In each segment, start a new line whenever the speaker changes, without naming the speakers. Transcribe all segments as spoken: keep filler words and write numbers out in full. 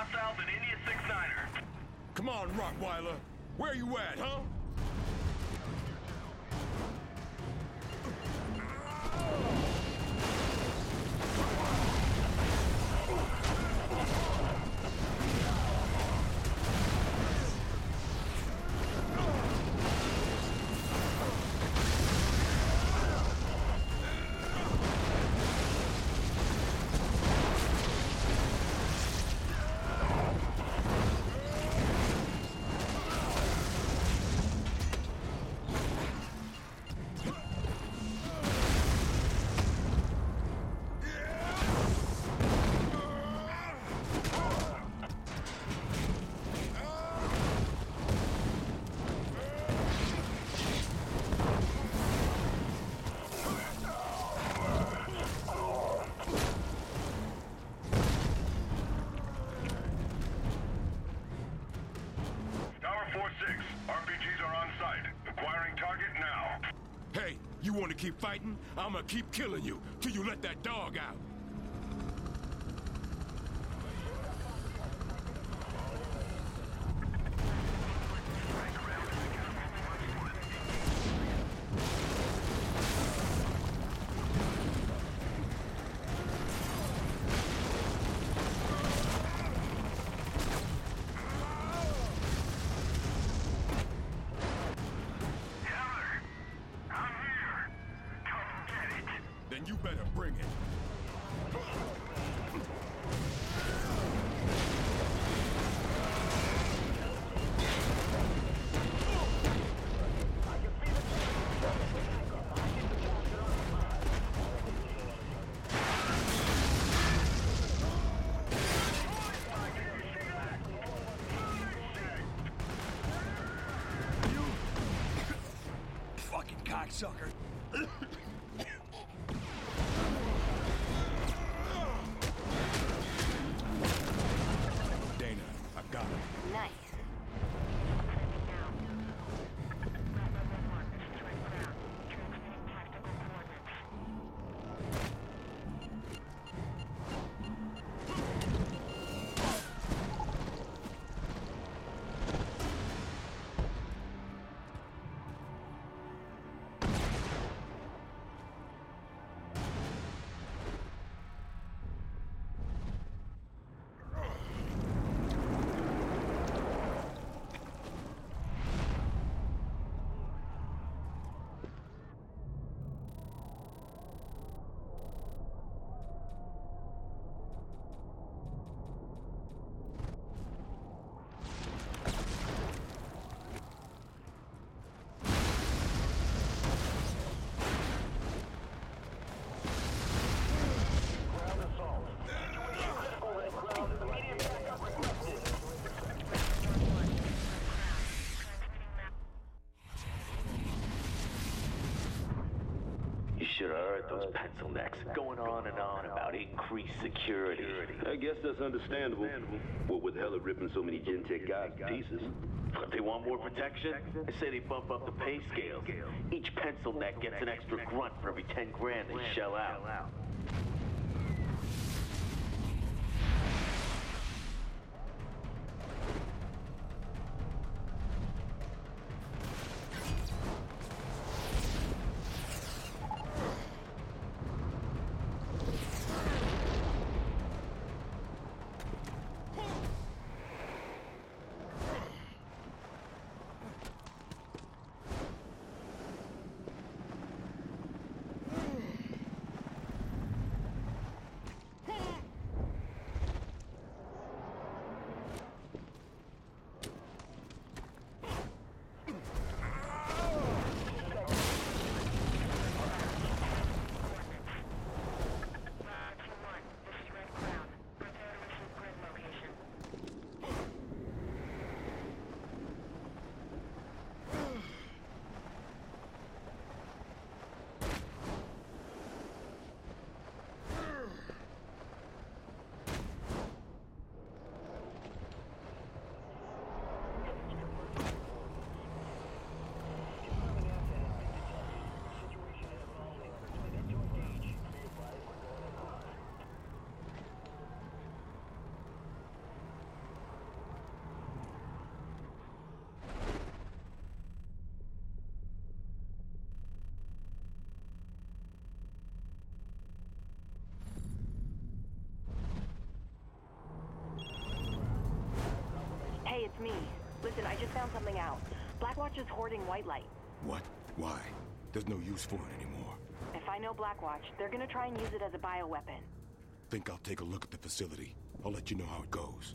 hostiles in India six niner.
Come on, Rottweiler. Where you at, huh? You want to keep fighting? I'm gonna keep killing you till you let that dog out. Then you better bring it. You fucking cocksucker. Got it.
Nice.
Should have heard those pencil necks going on and on about increased security.
I guess that's understandable. What with hell of ripping so many Gentech guys to pieces.
If they want more protection, I say they bump up the pay scales. Each pencil neck gets an extra grunt for every ten grand they shell out.
found something out. Blackwatch is hoarding white light.
What? Why? There's no use for it anymore.
If I know Blackwatch, they're gonna try and use it as a bioweapon.
Think I'll take a look at the facility. I'll let you know how it goes.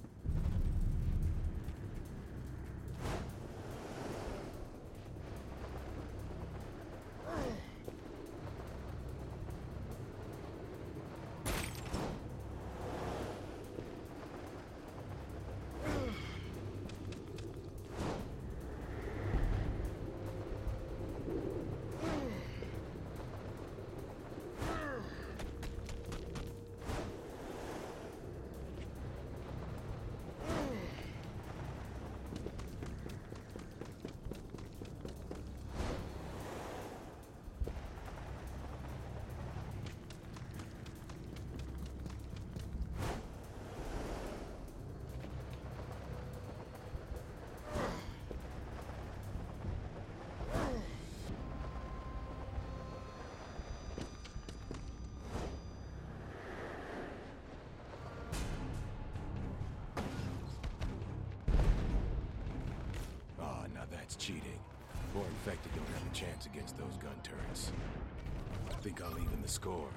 That's cheating. More infected don't have a chance against those gun turrets. I think I'll even the score.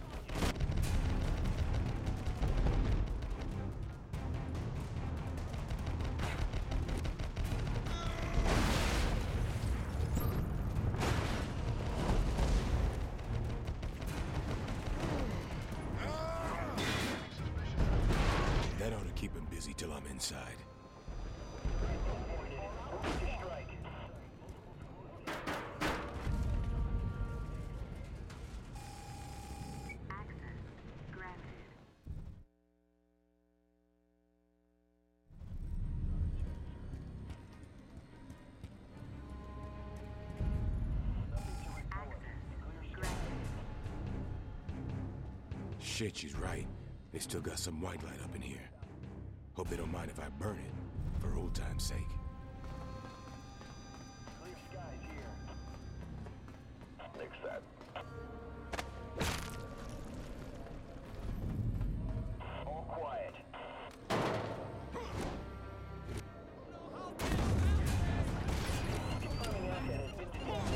That ought to keep him busy till I'm inside. Shit, she's right. They still got some white light up in here. Hope they don't mind if I burn it, for old time's sake.
Clear skies here. Fix that. All quiet. Confirming asset has been detected.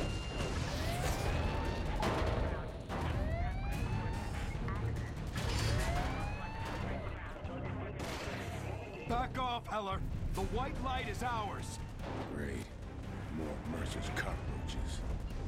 Back off, Heller! The white light is ours! Great. More Mercer's cockroaches.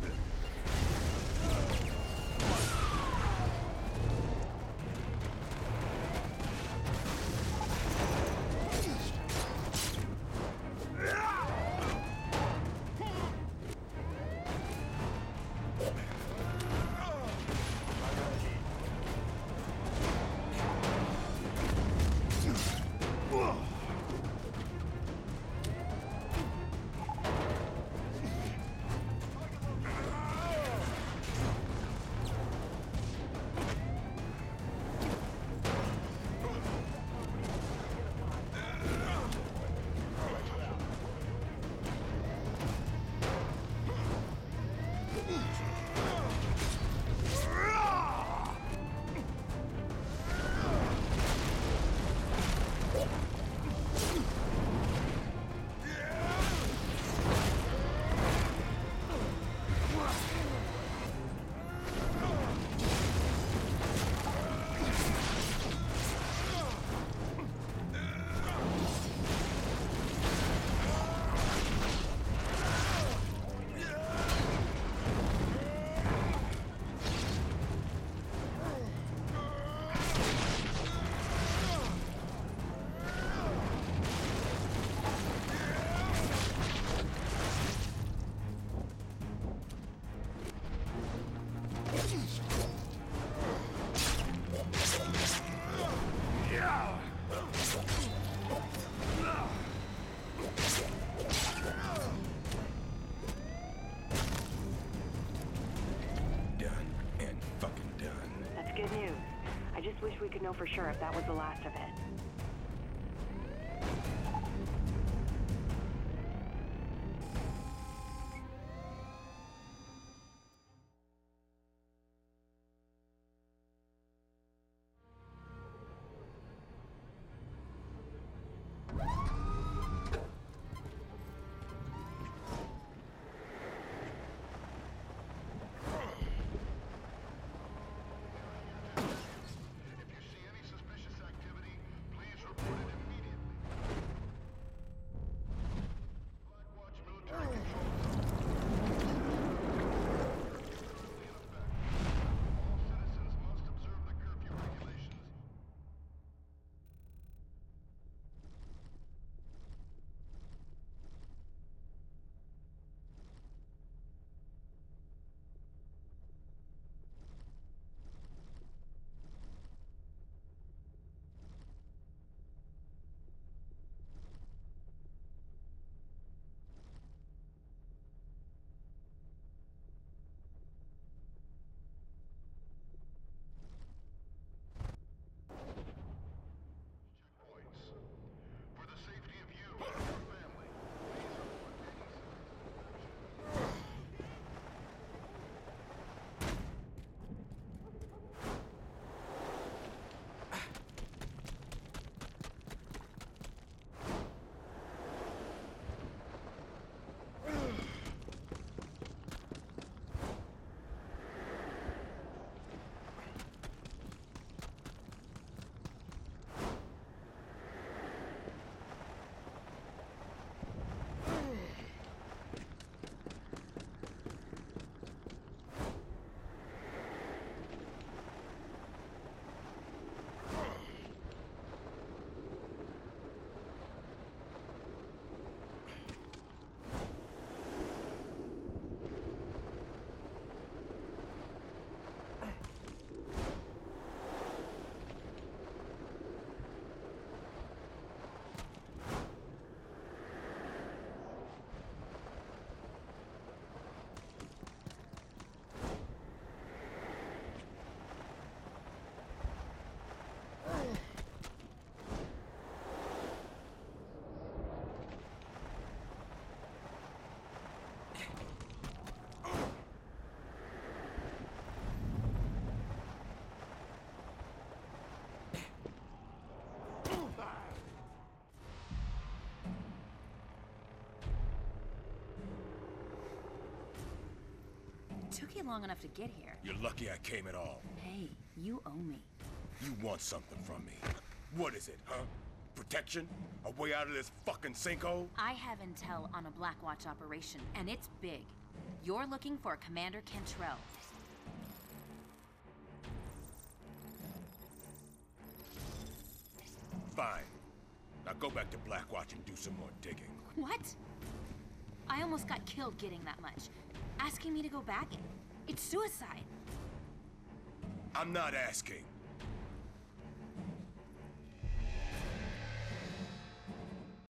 Wish we could know for sure if that was the last of it.
took you long enough to get here.
You're lucky I came at all.
Hey, you owe me.
You want something from me. What is it, huh? Protection? A way out of this fucking sinkhole?
I have intel on a Blackwatch operation, and it's big. You're looking for Commander Cantrell.
Fine. Now go back to Blackwatch and do some more digging.
What? I almost got killed getting that much. Asking me to go back? It's suicide.
I'm not asking.